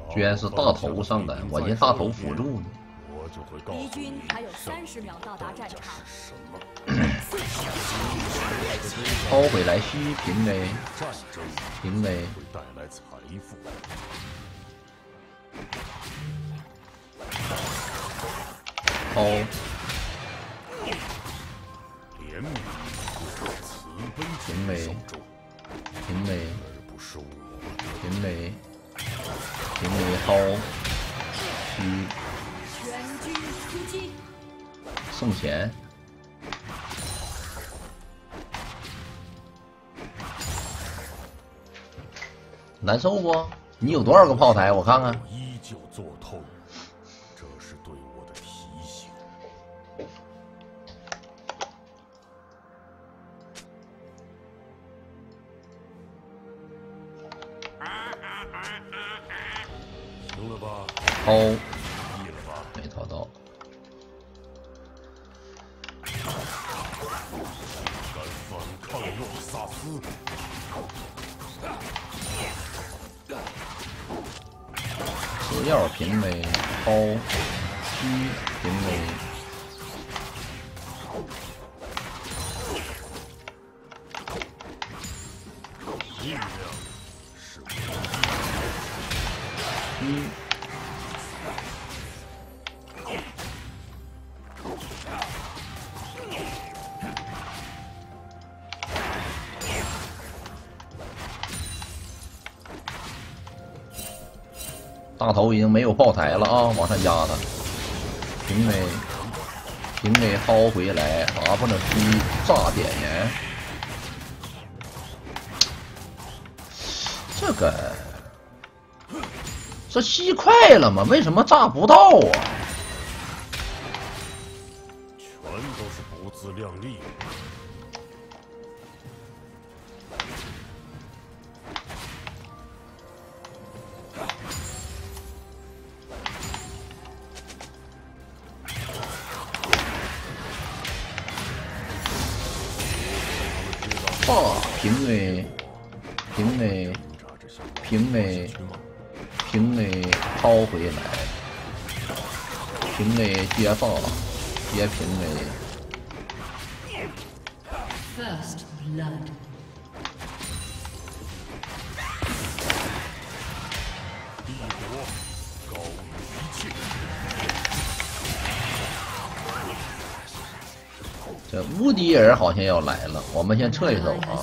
居然是大头上的，我这大头辅助呢。 敌军还有30秒到达战场。 抛回来虚平 A， 平 A。抛。平 A， 平 A， 平 A， 平 A 抛虚。 全军出击！ 送钱，难受不？你有多少个炮台？我看看。 依旧做透，这是对我的提醒。行了吧？ 掏。 腻了吧？ 没掏到。 敢反抗诺萨斯？ 吃药平没，抛虚平没。 力量是虚。 大头已经没有炮台了啊，往上压他。平 A， 平 A 薅回来 ，W 虚炸点燃。这吸快了吗？为什么炸不到啊？ 全都是不自量力。 平 A， 平 A， 平 A， 平 A 抛回来，平 A 接放，接平 A。 First blood。 帝国高于一切。 这乌迪尔好像要来了，我们先撤一手啊！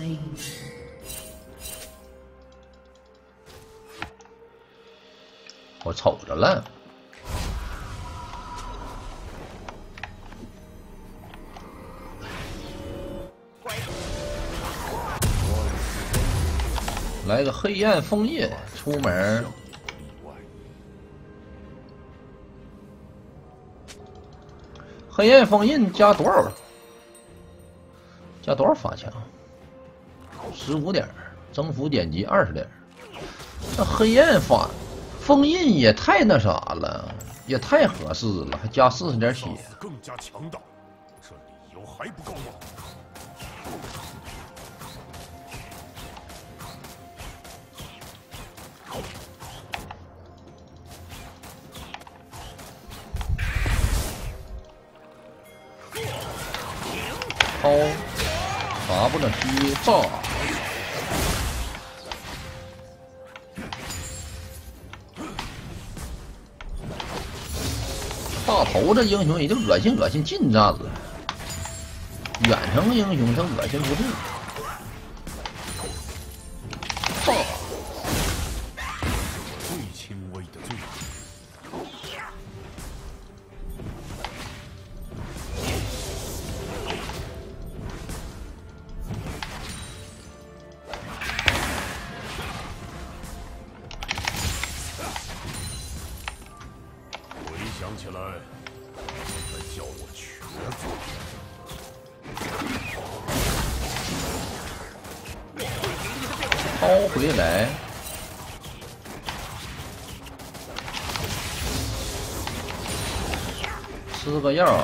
我瞅着了，来个黑暗枫叶，出门。黑暗封印加多少？加多少法强？15点，征服点击20点。这黑暗封印也太那啥了，也太合适了，还加40点血。 更加强大，这理由还不够吗？ 抛W虚炸，大头这英雄也就恶心近战了，远程英雄他恶心不住。炸， 最轻微的罪。 想起来，才叫我瘸子。 抛回来，吃个药。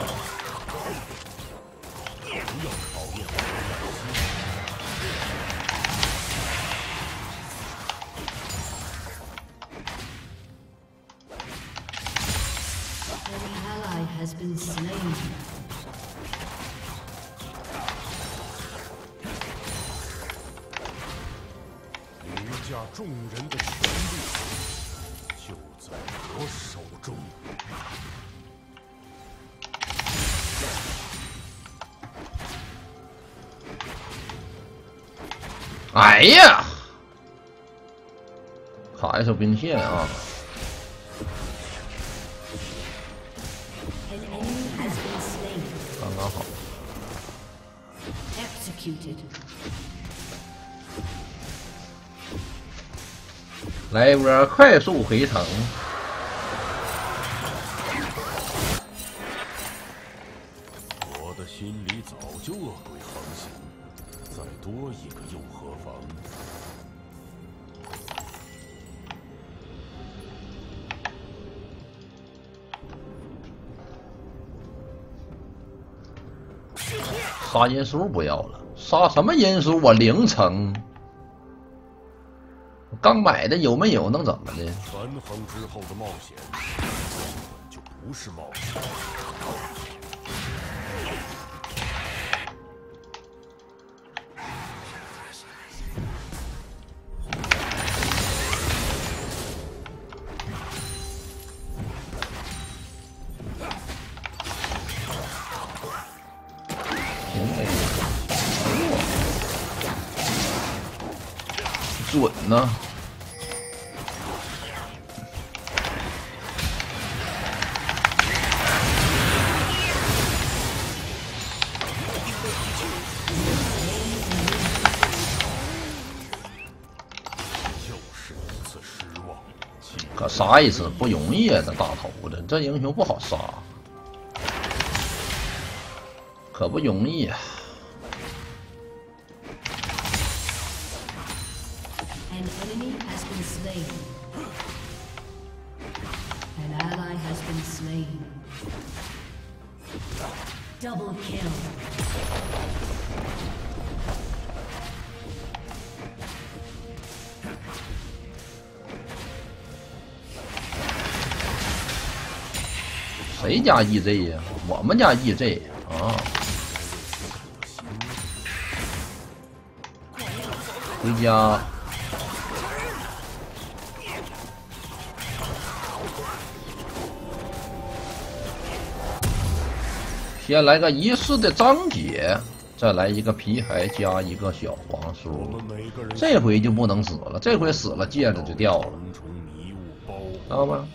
been slain. 凌驾众人的权力就在我手中。 哎呀，卡一手兵线啊！ An enemy has been slain. 刚刚好。 Executed. 来一波快速回城。 我的心里早就恶鬼横行，再多一个又何妨？ 杀因书不要了，杀什么因书？我0层。 刚买的有没有？能怎么的？ 权衡之后的冒险，根本就不是冒险。 准呢？ 就是如此失望。 可杀一次不容易啊！这大头子，这英雄不好杀，可不容易啊！ An enemy has been slain. An ally has been slain. Double kill. 谁家 EZ 呀？我们家 EZ 啊！回家。 先来个仪式的章节，再来一个皮海加一个小黄书。这回就不能死了，这回死了戒指就掉了，知道吗？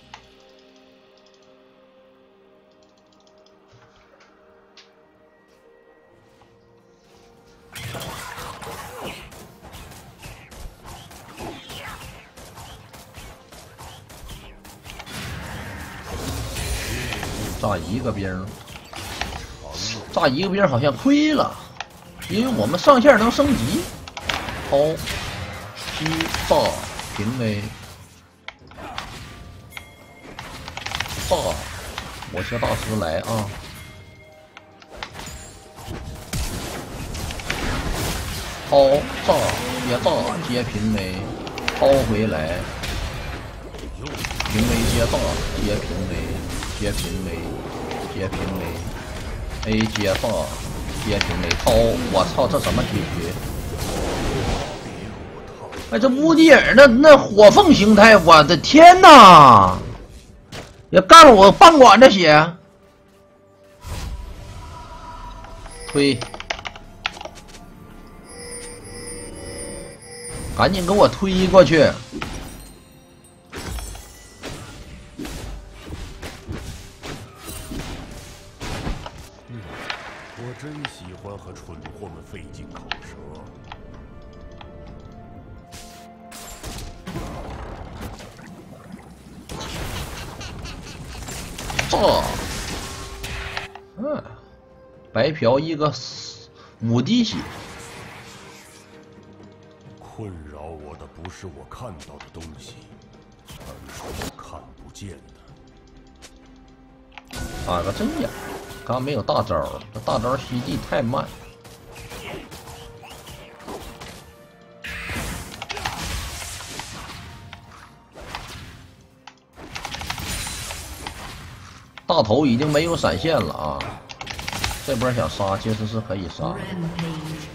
炸一个兵。 炸一个兵好像亏了，因为我们上线能升级。抛、击、炸、平 A、炸，我向大师来啊！抛、炸、接炸、接平 A， 抛回来，平 A 接炸、接平 A、接平 A、接平 A。A 接炸，接平没掏，我操，这什么结局？哎，这乌迪尔那火凤形态，我的天哪！也干了我半管子血，推，赶紧给我推过去！ 我真喜欢和蠢货们费尽口舌。 炸！白嫖一个5滴血。 困扰我的不是我看到的东西，而是我看不见的。 打个针眼，刚没有大招，这大招吸地太慢。 大头已经没有闪现了啊！这波想杀其实是可以杀。 Rampage.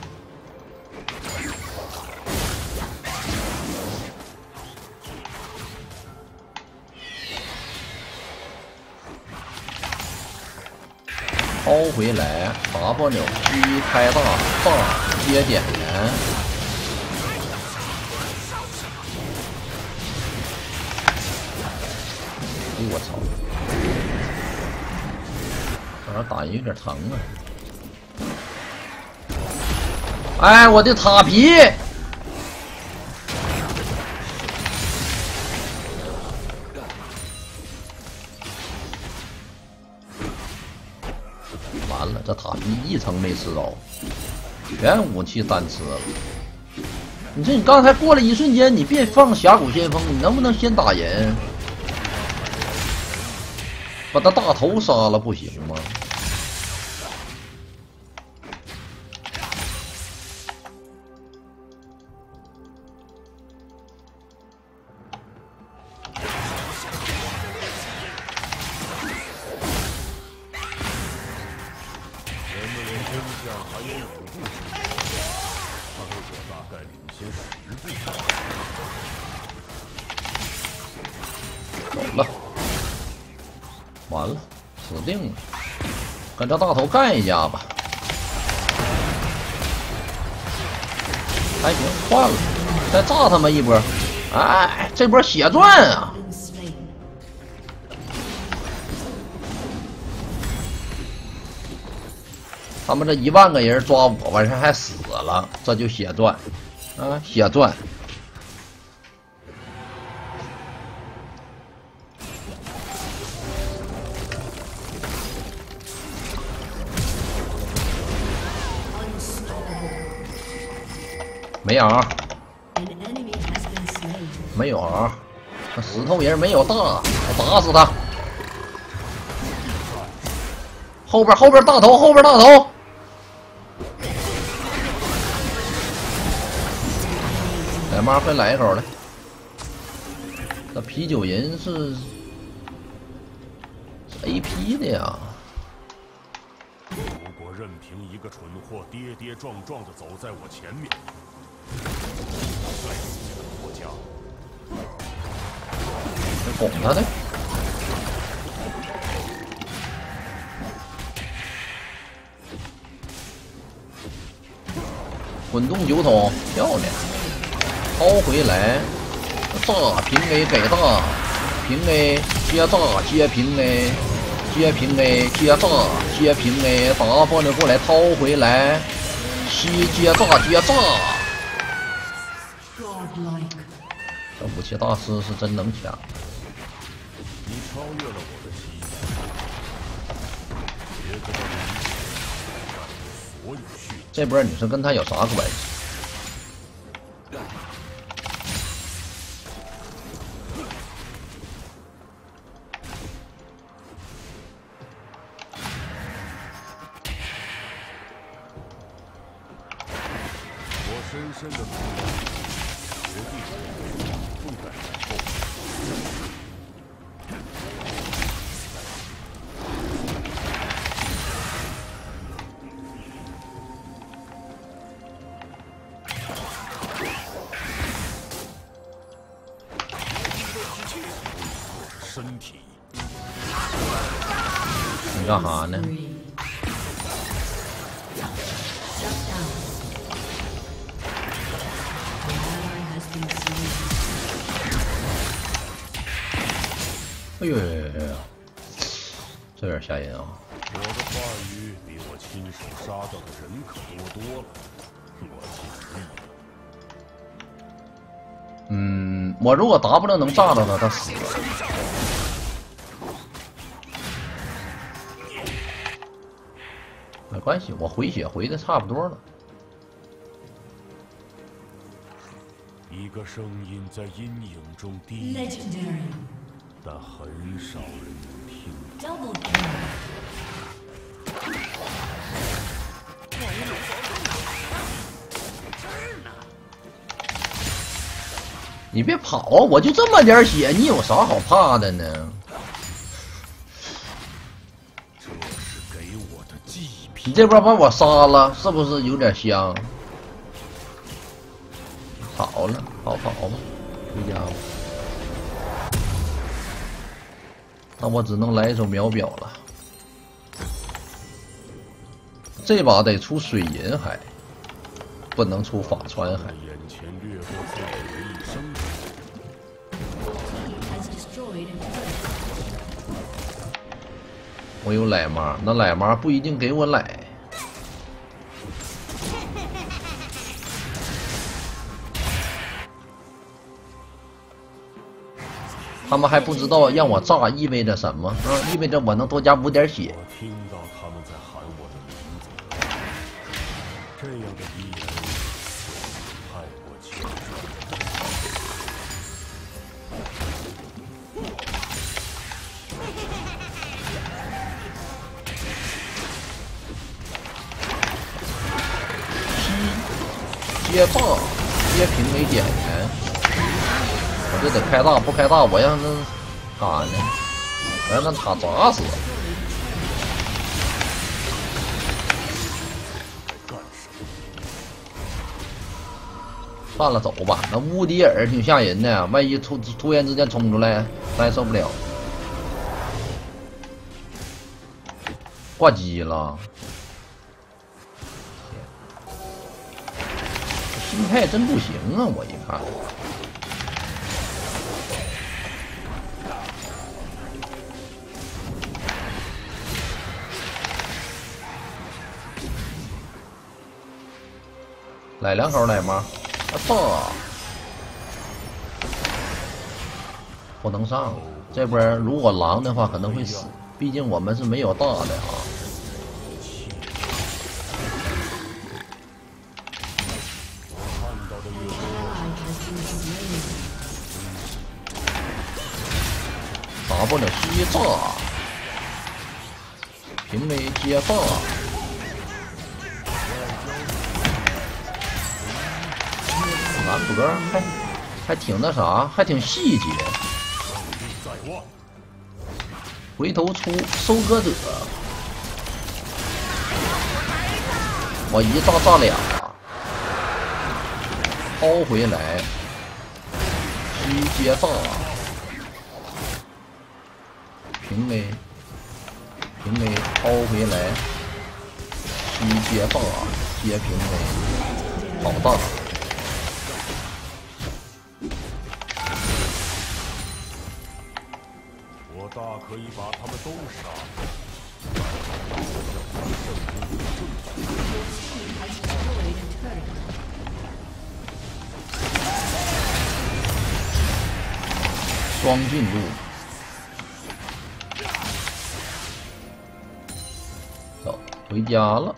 抛回来 ，W 击开大接点燃。哎我操！这打人有点疼啊！哎，我的塔皮！完了，这塔皮一层没吃着，全武器单吃了。你说你刚才过了一瞬间，你别放峡谷先锋，你能不能先打人？把他大头杀了不行吗？ 还有5步之遥，他和我大概领先10步。 走了，完了，死定了，跟这大头干一架吧。还行，换了，再炸他们一波。哎，这波血赚啊！ 他们这1万个人抓我，完事还死了，这就血赚，啊，血赚。没R，没有R，那石头人没有大，我打死他。后边大头，后边大头。 奶妈快来一口来！这啤酒人是 AP 的呀。 如果任凭一个蠢货跌跌撞撞的走在我前面，摔死这个国家。 拱他的。滚动酒桶，漂亮。 抛回来，炸平 A 给大，平 A 接炸接平 A， 接平 A 接炸接平 A， 打过来过来掏回来，吸接炸接炸。这武器大师是真能抢。 你超越了我的期待，别跟他所有血。 这波你说跟他有啥关系？ 深深的决定不敢然后。身体。 你干哈呢？ 哎呦，这有点吓人啊！ 我的话语比我亲手杀掉的人可多了，我尽力了。 嗯，我如果 W 能炸到他，他死了。没关系，我回血回的差不多了。 一个声音在阴影中低语。 但很少人能听到。 你别跑啊！我就这么点血，你有啥好怕的呢？ 你这波把我杀了，是不是有点香？跑了，跑吧，回家吧。那我只能来一手秒表了。这把得出水银海，不能出法川海。 眼前掠过自己的一生。 我有奶妈，那奶妈不一定给我奶。他们还不知道让我炸意味着什么，意味着我能多加5点血。 我听到他们在喊我的名字，这样的敌人太过强接炸，接平没点燃。我这得开大，不开大我让他干呢，我让他砸死。算了，走吧。那乌迪尔挺吓人的，万一突然之间冲出来，咱也受不了。挂机了，心态真不行啊！我一看。来2口奶妈，不能上。这边如果狼的话可能会死，毕竟我们是没有大的啊。打不了接炸，平没接炸。蓝博还挺那啥，还挺细节。回头出收割者，我一炸炸俩，抛回来，接炸，平没抛回来，接炸，接平没，好大。 大可以把他们都杀了。 双进路，走，回家了。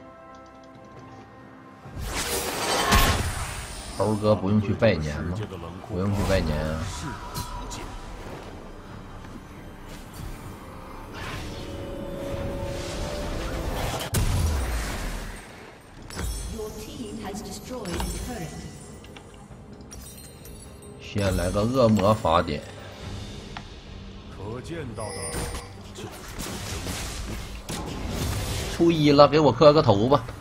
猴哥不用去拜年吗？不用去拜年啊。先来个恶魔法典， 可见到的就是初一了，给我磕个头吧。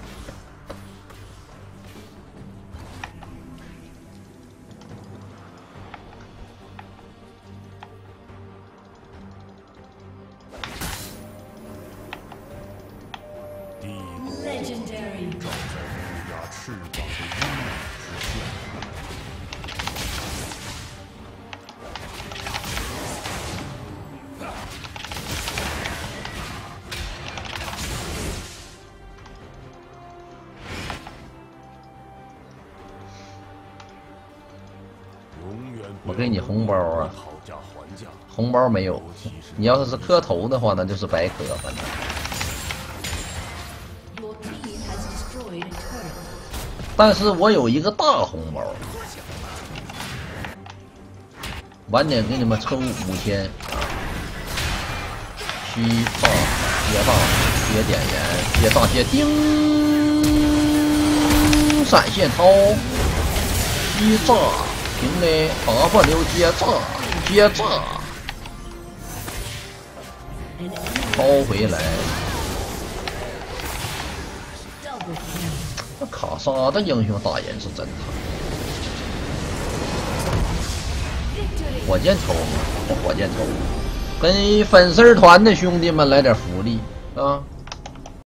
我给你红包啊！红包没有，你要是磕头的话，那就是白磕，反正。但是我有一个大红包，晚点给你们抽5000。虚大接大接点燃接大接叮，闪现掏虚炸。平的8流接炸，抛回来， 这卡莎的英雄打人是真疼。火箭抽嘛，这火箭抽，跟粉丝团的兄弟们来点福利啊！